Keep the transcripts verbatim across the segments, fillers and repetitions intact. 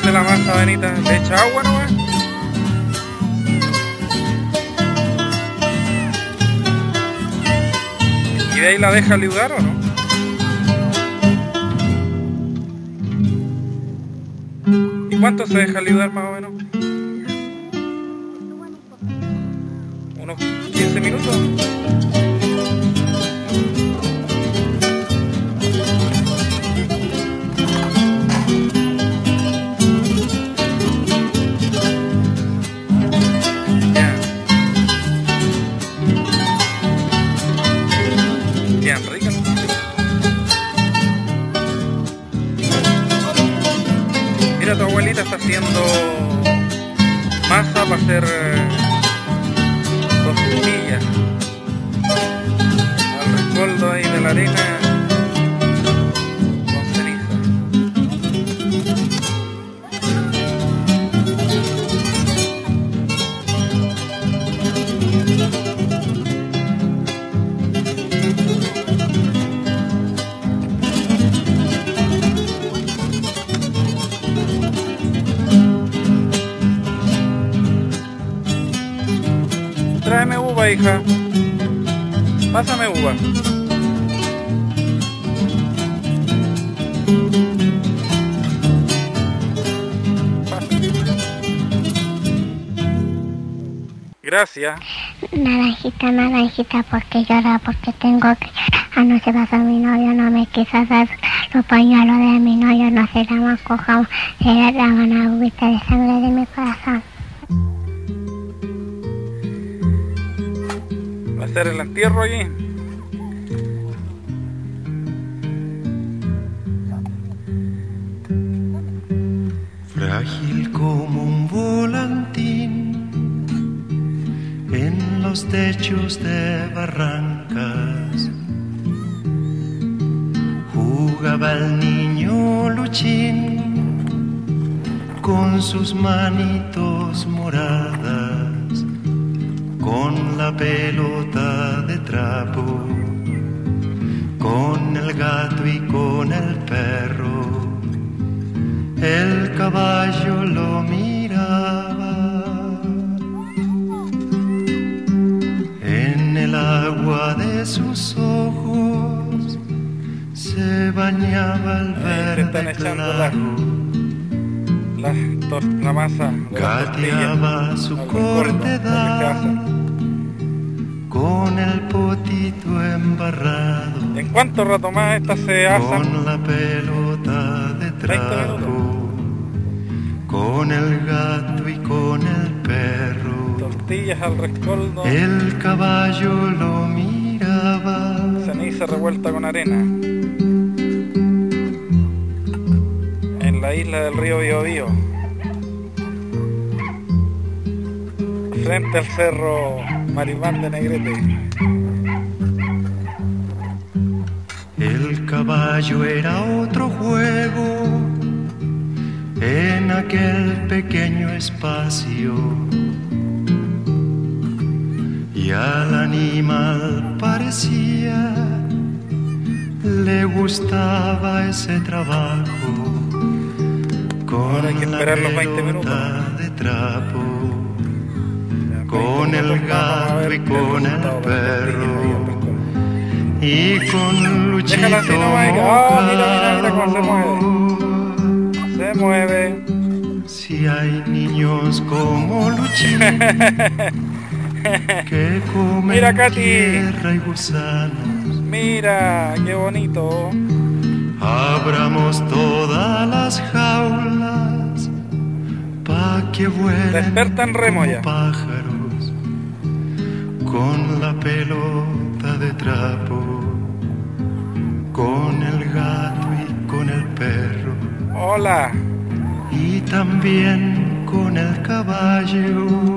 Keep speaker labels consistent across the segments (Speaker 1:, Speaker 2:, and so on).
Speaker 1: hace la masa, Benita? ¿Le echa agua nomás? ¿Y de ahí la deja liudar o no? ¿Y cuánto se deja liudar más o menos? ¿Unos quince minutos? Tu abuelita está haciendo masa para hacer costillas al rescoldo ahí de la arena con ceniza. Tráeme uva, hija. Pásame uva. Pásame. Gracias.
Speaker 2: Naranjita, naranjita, porque llora, porque tengo que llorar. Anoche pasó mi novio, no me quiso dar los pañuelos de mi novio, no se la más cojamos, se le dan una agüita de sangre de mi corazón.
Speaker 1: Va a ser el entierro allí.
Speaker 3: Frágil como un volantín en los techos de barrancas, jugaba el niño Luchín con sus manitos moradas, con la pelota de trapo, con el gato y con el perro. El caballo lo miraba, en el agua de sus ojos se bañaba el verde claro.
Speaker 1: La, la, la masa,
Speaker 3: gateaba su cortedad con el potito embarrado.
Speaker 1: ¿En cuánto rato más esta se asa?
Speaker 3: Con la pelota de trapo, con el gato y con el perro.
Speaker 1: Tortillas al rescoldo.
Speaker 3: El caballo lo miraba.
Speaker 1: Ceniza revuelta con arena. En la isla del río Biobío, frente al cerro Maribán de Negrete.
Speaker 3: El caballo era otro juego en aquel pequeño espacio, y al animal parecía le gustaba ese trabajo. Con
Speaker 1: hay que esperar
Speaker 3: la
Speaker 1: los veinte minutos
Speaker 3: de trapo, con el gato y con el perro, y con Luchito.
Speaker 1: Déjala así nomás. Oh, mira, mira, mira cómo se mueve. Se mueve.
Speaker 3: Si hay niños como Luchito que comen
Speaker 1: mira, Katy,
Speaker 3: tierra y gusanos.
Speaker 1: Mira, qué bonito.
Speaker 3: Abramos todas las jaulas pa' que vuelen
Speaker 1: Despertan remo ya.
Speaker 3: pájaros, con la pelota de trapo, con el gato y con el perro.
Speaker 1: Hola.
Speaker 3: Y también con el caballo.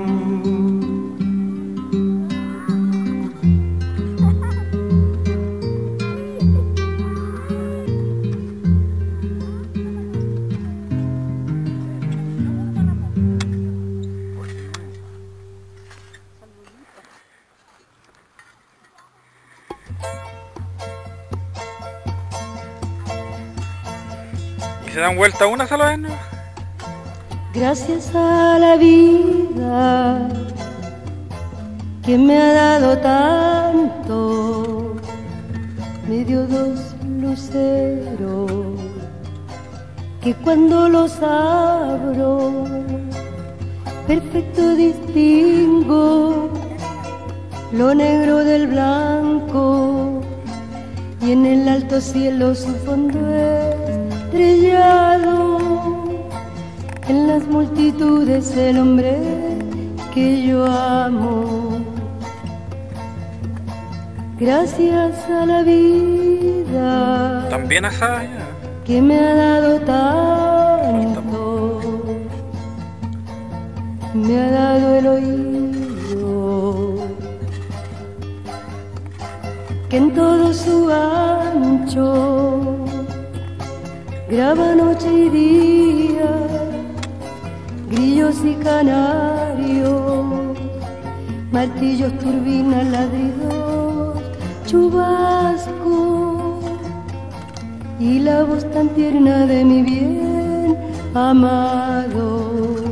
Speaker 1: ¿Y se dan vuelta una sola vez, no?
Speaker 4: Gracias a la vida que me ha dado tanto, me dio dos luceros que cuando los abro perfecto distingo lo negro del blanco, y en el alto cielo su fondo estrellado, en las multitudes el hombre que yo amo. Gracias a la vida
Speaker 1: También asada ya.
Speaker 4: que me ha dado tanto, me ha dado el oído que en todo su ancho graba noche y día, grillos y canarios, martillos, turbinas, ladridos, chubasco y la voz tan tierna de mi bien amado.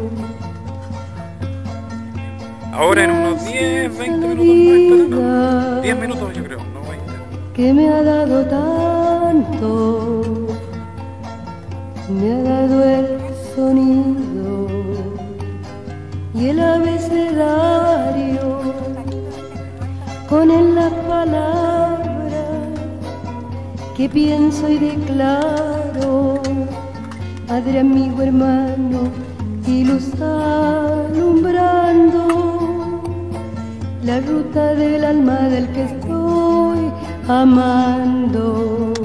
Speaker 1: Ahora en unos diez, veinte minutos más estará. diez minutos yo creo, no veinte.
Speaker 4: Que me ha dado tanto, me ha dado el sonido y el abecedario, con él las palabras que pienso y declaro, padre, amigo, hermano y luz alumbrando la ruta del alma del que estoy amando.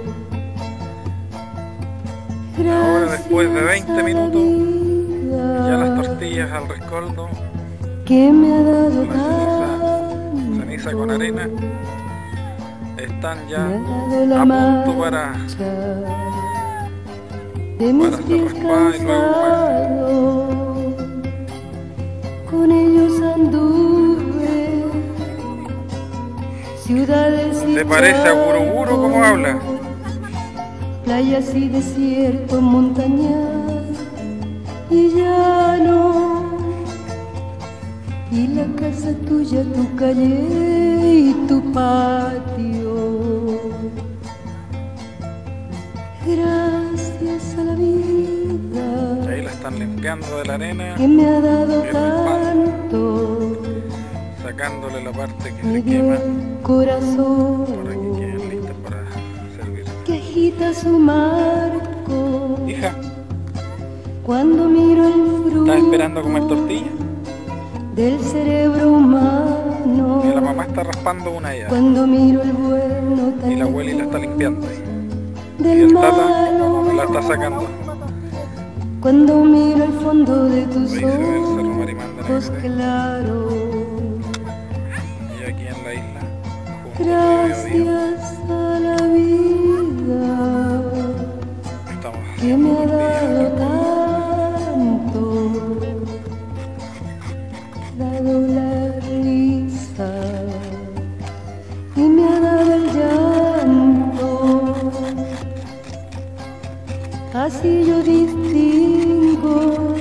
Speaker 1: Ahora después de veinte minutos, ya las tortillas al rescoldo,
Speaker 4: que me ha dado
Speaker 1: la ceniza, ceniza con arena, están ya a punto para, para ser raspadas y luego comer.
Speaker 4: Con ellos anduve ciudades y
Speaker 1: ¿Te parece a Guruguru cómo habla?
Speaker 4: Playas y desiertos, montañas y llano, y la casa tuya, tu calle y tu patio. Gracias a la vida
Speaker 1: Ahí la están limpiando de la arena,
Speaker 4: que me ha dado
Speaker 1: que es el pan,
Speaker 4: tanto,
Speaker 1: sacándole la parte que
Speaker 4: me
Speaker 1: se
Speaker 4: dio
Speaker 1: quema
Speaker 4: el corazón
Speaker 1: para que queden listas para servir.
Speaker 4: que agita su marco
Speaker 1: Hija,
Speaker 4: cuando miro el fruto
Speaker 1: ¿estás esperando a comer tortilla?
Speaker 4: del cerebro humano,
Speaker 1: Y la mamá está raspando una ya,
Speaker 4: cuando miro el bueno tan
Speaker 1: y la abuela la está limpiando ahí. Y
Speaker 4: del
Speaker 1: el tata
Speaker 4: malo,
Speaker 1: la está sacando.
Speaker 4: cuando miro el fondo de tus
Speaker 1: Ahí se ve el Cerro Marimán de
Speaker 4: ojos
Speaker 1: Negrete.
Speaker 4: claros.
Speaker 1: Y aquí en la isla, junto al río Biobío,
Speaker 4: Gracias a la vida
Speaker 1: estamos
Speaker 4: que
Speaker 1: haciendo
Speaker 4: me ha
Speaker 1: tortillas.
Speaker 4: dado tanto, dado la risa y me ha dado el llanto, así yo distingo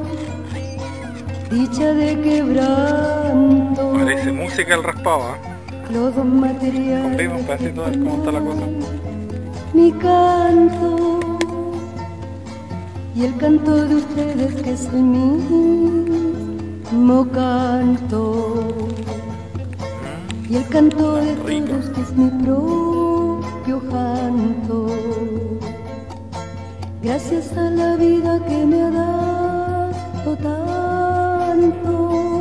Speaker 4: dicha de quebranto,
Speaker 1: Parece música el raspado, ¿eh?
Speaker 4: los dos materiales,
Speaker 1: Comprime un pedacito a ver cómo está la cosa.
Speaker 4: mi canto y el canto de ustedes que es el mismo canto, y el canto de
Speaker 1: Rico.
Speaker 4: todos que es mi propio canto. Gracias a la vida que me ha dado tanto,